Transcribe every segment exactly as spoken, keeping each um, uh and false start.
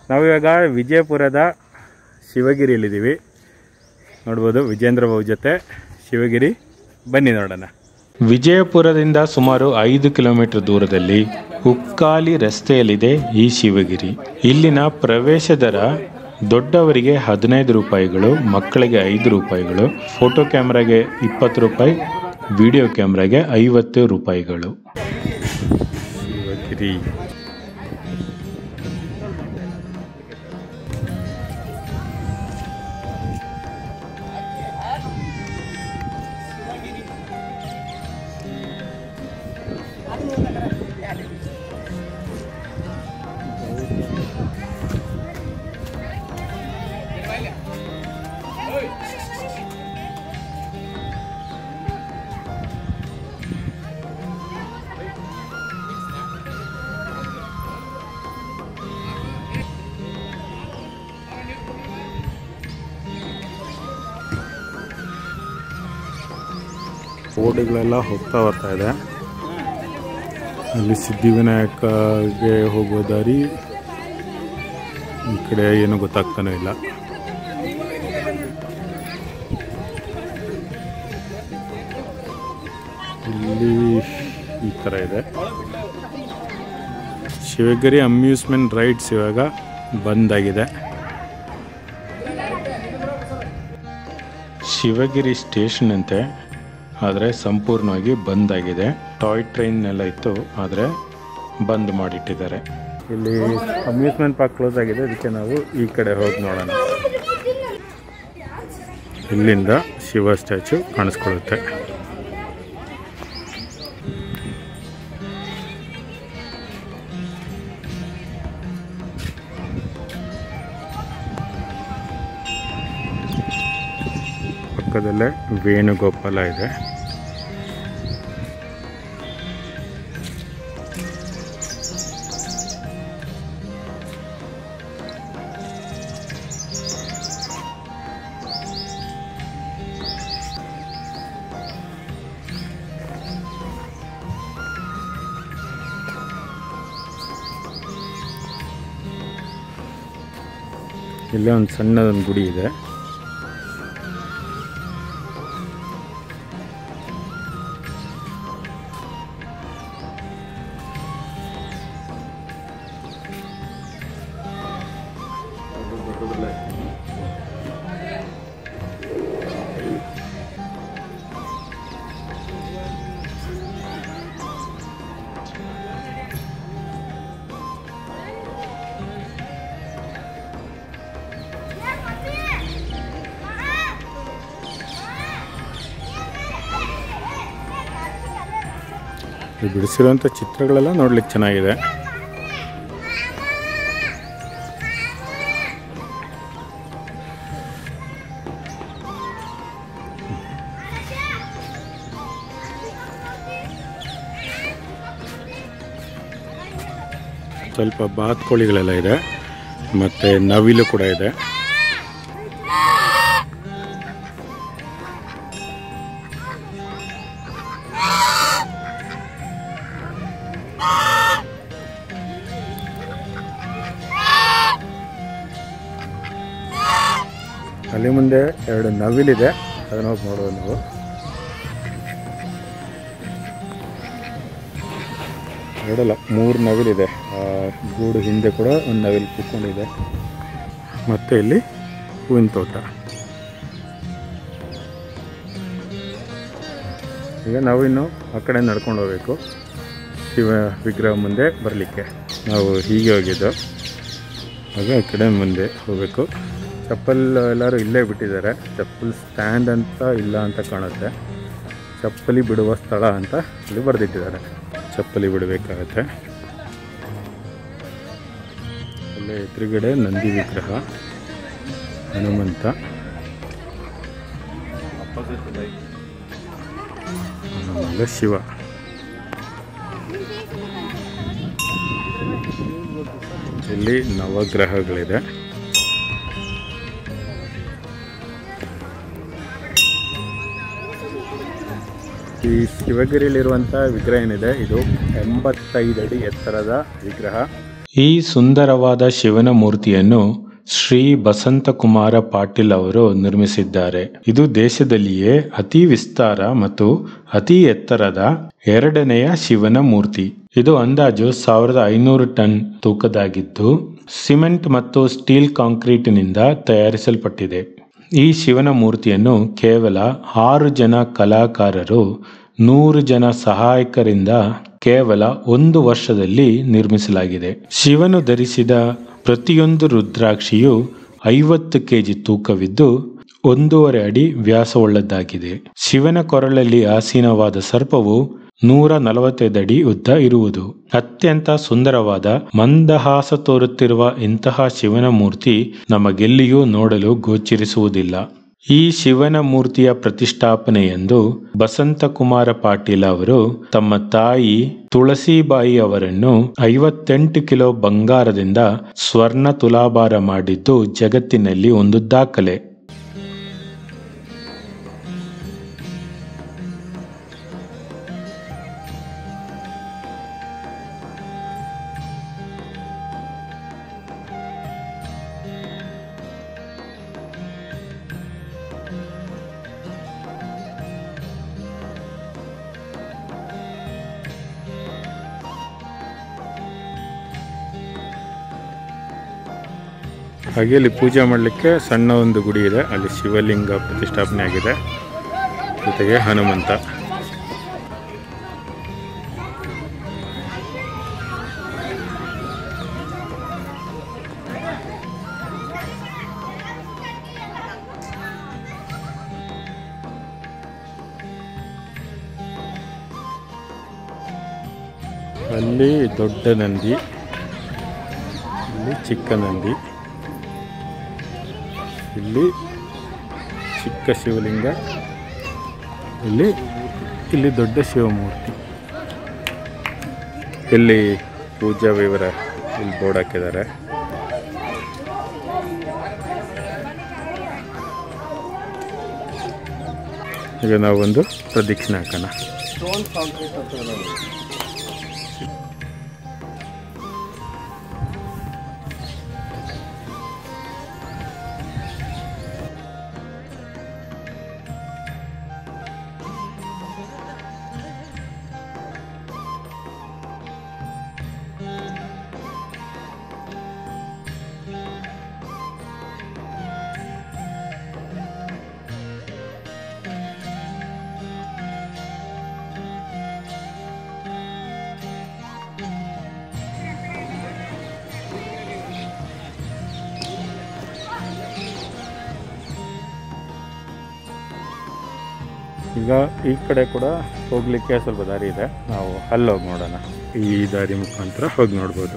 ನಾವಿವಾಗ ವಿಜಯಪುರದ ಶಿವಗಿರಿಯಲ್ಲಿದ್ದೀವಿ. ನೋಡ್ಬೋದು ವಿಜೇಂದ್ರ ಬಾಬು ಜೊತೆ ಶಿವಗಿರಿ. ಬನ್ನಿ ನೋಡೋಣ. ವಿಜಯಪುರದಿಂದ ಸುಮಾರು ಐದು ಕಿಲೋಮೀಟರ್ ದೂರದಲ್ಲಿ ಉಕ್ಕಾಲಿ ರಸ್ತೆಯಲ್ಲಿದೆ ಈ ಶಿವಗಿರಿ. ಇಲ್ಲಿನ ಪ್ರವೇಶ ದರ ದೊಡ್ಡವರಿಗೆ ಹದಿನೈದು ರೂಪಾಯಿಗಳು, ಮಕ್ಕಳಿಗೆ ಐದು ರೂಪಾಯಿಗಳು, ಫೋಟೋ ಕ್ಯಾಮ್ರಾಗೆ ಇಪ್ಪತ್ತು ರೂಪಾಯಿ, ವಿಡಿಯೋ ಕ್ಯಾಮ್ರಾಗೆ ಐವತ್ತು ರೂಪಾಯಿಗಳು. ಶಿವಗಿರಿ ರೋಡ್ಗಳೆಲ್ಲ ಹೋಗ್ತಾ ಬರ್ತಾ ಇದೆ. ಅಲ್ಲಿ ಸಿದ್ಧಿವಿನಾಯಕಗೆ ಹೋಗೋ ದಾರಿ ಈ ಕಡೆ ಏನು ಗೊತ್ತಾಗ್ತಾನೂ ಇಲ್ಲ. ಇಲ್ಲಿ ಈ ಥರ ಇದೆ. ಶಿವಗಿರಿ ಅಮ್ಯೂಸ್ಮೆಂಟ್ ರೈಡ್ಸ್ ಇವಾಗ ಬಂದಾಗಿದೆ. ಶಿವಗಿರಿ ಸ್ಟೇಷನ್ ಅಂತೆ, ಆದರೆ ಸಂಪೂರ್ಣವಾಗಿ ಬಂದಾಗಿದೆ. ಟಾಯ್ ಟ್ರೈನ್ ಎಲ್ಲ ಇತ್ತು, ಆದರೆ ಬಂದ್ ಮಾಡಿಟ್ಟಿದ್ದಾರೆ. ಇಲ್ಲಿ ಅಮ್ಯೂಸ್ಮೆಂಟ್ ಪಾರ್ಕ್ ಕ್ಲೋಸ್ ಆಗಿದೆ, ಅದಕ್ಕೆ ನಾವು ಈ ಕಡೆ ಹೋಗಿ ನೋಡೋಣ. ಇಲ್ಲಿಂದ ಶಿವ ಸ್ಟ್ಯಾಚು ಕಾಣಿಸ್ಕೊಳ್ಳುತ್ತೆ. ಪಕ್ಕದಲ್ಲೇ ವೇಣುಗೋಪಾಲ ಇದೆ. ಇಲ್ಲೇ ಒಂದು ಸಣ್ಣದೊಂದು ಗುಡಿ ಇದೆ. ಬಿಡಿಸಿರುವಂಥ ಚಿತ್ರಗಳೆಲ್ಲ ನೋಡ್ಲಿಕ್ಕೆ ಚೆನ್ನಾಗಿದೆ. ಸ್ವಲ್ಪ ಬಾತುಕೋಳಿಗಳೆಲ್ಲ ಇದೆ, ಮತ್ತು ನವಿಲು ಕೂಡ ಇದೆ. ಅಲ್ಲಿ ಮುಂದೆ ಎರಡು ನವಿಲಿದೆ, ಅದನ್ನ ಹೋಗಿ ನೋಡೋದು ನಾವು. ಎರಡಲ್ಲ ಮೂರು ನವಿಲಿದೆ. ಗೂಡು ಹಿಂದೆ ಕೂಡ ಒಂದು ನವಿಲು ಕೂತ್ಕೊಂಡಿದೆ. ಮತ್ತು ಇಲ್ಲಿ ಹೂವಿನ ತೋಟ. ಈಗ ನಾವು ಇನ್ನು ಆ ಕಡೆ ನಡ್ಕೊಂಡು ಹೋಗಬೇಕು ಶಿವ ವಿಗ್ರಹ ಮುಂದೆ ಬರಲಿಕ್ಕೆ. ನಾವು ಹೀಗೆ ಹೋಗಿದ್ದು, ಆಗ ಆ ಕಡೆ ಮುಂದೆ ಹೋಗಬೇಕು. ಚಪ್ಪಲ್ ಎಲ್ಲರೂ ಇಲ್ಲೇ ಬಿಟ್ಟಿದ್ದಾರೆ. ಚಪ್ಪಲ್ ಸ್ಟ್ಯಾಂಡ್ ಅಂತ ಇಲ್ಲ ಅಂತ ಕಾಣುತ್ತೆ. ಚಪ್ಪಲಿ ಬಿಡುವ ಸ್ಥಳ ಅಂತ ಇಲ್ಲಿ ಬರೆದಿಟ್ಟಿದ್ದಾರೆ. ಚಪ್ಪಲಿ ಬಿಡಬೇಕಾಗತ್ತೆ. ಅಲ್ಲೇ ಎದುರುಗಡೆ ನಂದಿ ವಿಗ್ರಹ, ಹನುಮಂತ, ಆಮೇಲೆ ಶಿವ. ಇಲ್ಲಿ ನವಗ್ರಹಗಳಿದೆ. ಈ ಶಿವಗಿರಿಯಲ್ಲಿರುವಂಥ ವಿಗ್ರಹ ಏನಿದೆ, ಇದು ಎಂಬತ್ತೈದು ಅಡಿ ಎತ್ತರದ ವಿಗ್ರಹ. ಈ ಸುಂದರವಾದ ಶಿವನ ಮೂರ್ತಿಯನ್ನು ಶ್ರೀ ಬಸಂತಕುಮಾರ ಪಾಟೀಲ್ ಅವರು ನಿರ್ಮಿಸಿದ್ದಾರೆ. ಇದು ದೇಶದಲ್ಲಿಯೇ ಅತಿ ವಿಸ್ತಾರ ಮತ್ತು ಅತಿ ಎತ್ತರದ ಎರಡನೆಯ ಶಿವನ ಮೂರ್ತಿ. ಇದು ಅಂದಾಜು ಸಾವಿರದ ಐನೂರು ಟನ್ ತೂಕದಾಗಿದ್ದು ಸಿಮೆಂಟ್ ಮತ್ತು ಸ್ಟೀಲ್ ಕಾಂಕ್ರೀಟಿನಿಂದ ತಯಾರಿಸಲ್ಪಟ್ಟಿದೆ. ಈ ಶಿವನ ಮೂರ್ತಿಯನ್ನು ಕೇವಲ ಆರು ಜನ ಕಲಾಕಾರರು ನೂರು ಜನ ಸಹಾಯಕರಿಂದ ಕೇವಲ ಒಂದು ವರ್ಷದಲ್ಲಿ ನಿರ್ಮಿಸಲಾಗಿದೆ. ಶಿವನು ಧರಿಸಿದ ಪ್ರತಿಯೊಂದು ರುದ್ರಾಕ್ಷಿಯು ಐವತ್ತು ಕೆಜಿ ತೂಕವಿದ್ದು ಒಂದೂವರೆ ಅಡಿ ವ್ಯಾಸವುಳ್ಳದ್ದಾಗಿದೆ. ಶಿವನ ಕೊರಳಲ್ಲಿ ಆಸೀನವಾದ ಸರ್ಪವು ನೂರ ನಲವತ್ತೈದು ಅಡಿ ಉದ್ದ ಇರುವುದು. ಅತ್ಯಂತ ಸುಂದರವಾದ ಮಂದಹಾಸ ತೋರುತ್ತಿರುವ ಇಂತಹ ಶಿವನ ಮೂರ್ತಿ ನಮಗೆಲ್ಲಿಯೂ ನೋಡಲು ಗೋಚರಿಸುವುದಿಲ್ಲ. ಈ ಶಿವನ ಮೂರ್ತಿಯ ಪ್ರತಿಷ್ಠಾಪನೆಯೆಂದು ಬಸಂತಕುಮಾರ ಪಾಟೀಲ್ ಅವರು ತಮ್ಮ ತಾಯಿ ತುಳಸಿಬಾಯಿ ಅವರನ್ನು ಐವತ್ತೆಂಟು ಕಿಲೋ ಬಂಗಾರದಿಂದ ಸ್ವರ್ಣ ತುಲಾಭಾರ ಮಾಡಿದ್ದು ಜಗತ್ತಿನಲ್ಲಿ ಒಂದು ದಾಖಲೆ. ಹಾಗೆ ಇಲ್ಲಿ ಪೂಜೆ ಮಾಡಲಿಕ್ಕೆ ಸಣ್ಣ ಒಂದು ಗುಡಿ ಇದೆ, ಅಲ್ಲಿ ಶಿವಲಿಂಗ ಪ್ರತಿಷ್ಠಾಪನೆ ಆಗಿದೆ, ಜೊತೆಗೆ ಹನುಮಂತ. ಅಲ್ಲಿ ದೊಡ್ಡ ನಂದಿ, ಇಲ್ಲಿ ಚಿಕ್ಕ ನಂದಿ, ಇಲ್ಲಿ ಚಿಕ್ಕ ಶಿವಲಿಂಗ, ಇಲ್ಲಿ ಇಲ್ಲಿ ದೊಡ್ಡ ಶಿವಮೂರ್ತಿ. ಇಲ್ಲಿ ಪೂಜಾ ವಿವರ ಇಲ್ಲಿ ಬೋರ್ಡ್ ಹಾಕಿದ್ದಾರೆ. ಈಗ ನಾವೊಂದು ಪ್ರದಕ್ಷಿಣೆ ಹಾಕೋಣ. ಈಗ ಈ ಕಡೆ ಕೂಡ ಹೋಗ್ಲಿಕ್ಕೆ ಸ್ವಲ್ಪ ದಾರಿ ಇದೆ, ನಾವು ಅಲ್ಲಿ ಹೋಗಿ ನೋಡೋಣ. ಈ ದಾರಿ ಮುಖಾಂತರ ಹೋಗಿ ನೋಡ್ಬೋದು.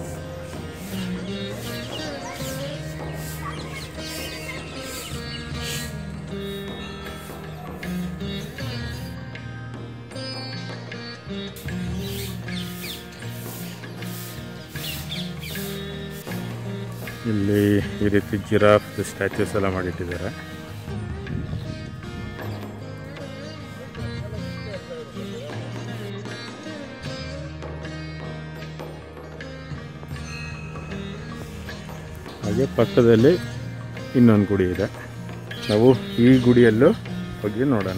ಇಲ್ಲಿ ಈ ರೀತಿ ಜಿರಾಫ್ ಸ್ಟ್ಯಾಚ್ಯೂಸ್ ಎಲ್ಲ ಮಾಡಿಟ್ಟಿದ್ದಾರೆ. ಹಾಗೆ ಪಕ್ಕದಲ್ಲಿ ಇನ್ನೊಂದು ಗುಡಿ ಇದೆ, ನಾವು ಈ ಗುಡಿಯಲ್ಲೂ ಹೋಗಿ ನೋಡೋಣ.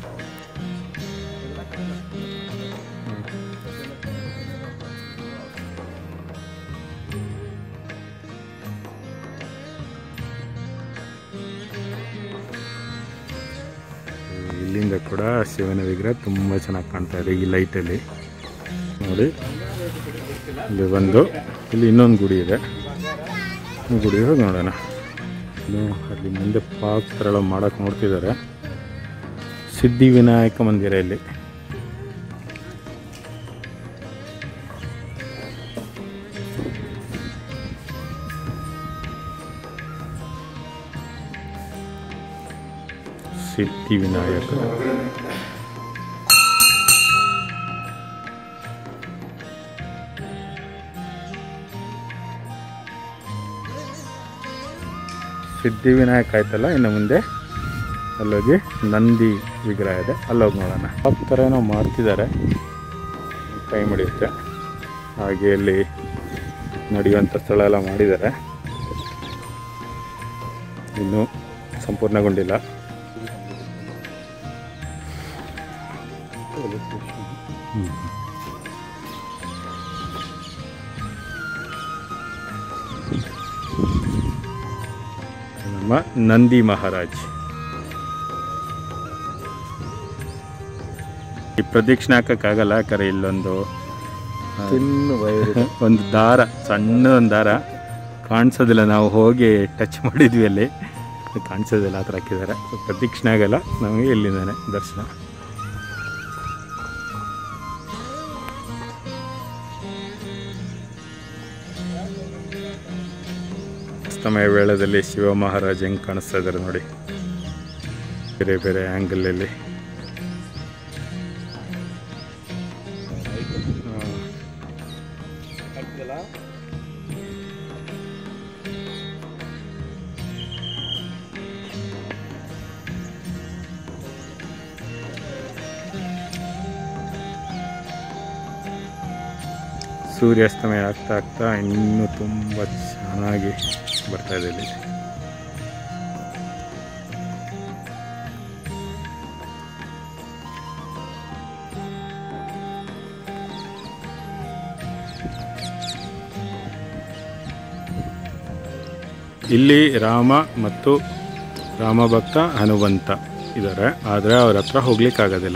ಇಲ್ಲಿಂದ ಕೂಡ ಶಿವನ ವಿಗ್ರಹ ತುಂಬ ಚೆನ್ನಾಗಿ ಕಾಣ್ತಾ ಇದೆ ಈ ಲೈಟಲ್ಲಿ ನೋಡಿ. ಇಲ್ಲಿ ಒಂದು ಇಲ್ಲಿ ಇನ್ನೊಂದು ಗುಡಿ ಇದೆ, ಗುಡಿ ಹೋಗಿ ನೋಡೋಣ. ಇನ್ನು ಅಲ್ಲಿ ಮುಂದೆ ಪಾಕ್ ಥರ ಮಾಡೋಕ್ಕೆ ನೋಡ್ತಿದ್ದಾರೆ. ಸಿದ್ಧಿವಿನಾಯಕ ಮಂದಿರ ಇಲ್ಲಿ. ಸಿದ್ಧಿವಿನಾಯಕ ಸಿದ್ಧಿವಿನಾಯಕ ಆಯ್ತಲ್ಲ, ಇನ್ನು ಮುಂದೆ ಅಲ್ಲೋಗಿ ನಂದಿ ವಿಗ್ರಹ ಇದೆ, ಅಲ್ಲೋಗಿ ನೋಡೋಣ. ಆ ಥರ ಏನೋ ಮಾಡ್ತಿದ್ದಾರೆ, ಕೈ ಮುಡಿಯುತ್ತೆ. ಹಾಗೆ ಅಲ್ಲಿ ನಡೆಯುವಂಥ ಸ್ಥಳ ಎಲ್ಲ ಮಾಡಿದ್ದಾರೆ, ಇನ್ನೂ ಸಂಪೂರ್ಣಗೊಂಡಿಲ್ಲ. ನಮ್ಮ ನಂದಿ ಮಹಾರಾಜ್ ಈ ಪ್ರದಕ್ಷಿಣೆ ಹಾಕೋಕ್ಕಾಗಲ್ಲ, ಯಾಕಂದರೆ ಇಲ್ಲೊಂದು ಒಂದು ದಾರ, ಸಣ್ಣ ಒಂದು ದಾರ ಕಾಣಿಸೋದಿಲ್ಲ. ನಾವು ಹೋಗಿ ಟಚ್ ಮಾಡಿದ್ವಿ, ಅಲ್ಲಿ ಕಾಣಿಸೋದಿಲ್ಲ, ಆ ಥರ ಹಾಕಿದ್ದಾರೆ. ಸೊ ಪ್ರದಕ್ಷಿಣೆ ಆಗಲ್ಲ ನಮಗೆ ಇಲ್ಲಿಂದಾನೆ ದರ್ಶನ. ಅಸ್ತಮಯ ವೇಳೆಯಲ್ಲಿ ಶಿವ ಮಹಾರಾಜ್ ಹೆಂಗೆ ಕಾಣಿಸ್ತಾ ಇದ್ದಾರೆ ನೋಡಿ, ಬೇರೆ ಬೇರೆ ಆ್ಯಂಗಲಲ್ಲಿ. ಸೂರ್ಯಾಸ್ತಮಯ ಆಗ್ತಾ ಆಗ್ತಾ ಇನ್ನೂ ತುಂಬ ಚೆನ್ನಾಗಿ ಬರ್ತಾ ಇದೆ ಇಲ್ಲಿ. ಇಲ್ಲಿ ರಾಮ ಮತ್ತು ರಾಮಭಕ್ತ ಹನುಮಂತ ಇದ್ದಾರೆ, ಆದರೆ ಅವ್ರ ಹತ್ರ ಹೋಗ್ಲಿಕ್ಕಾಗೋದಿಲ್ಲ.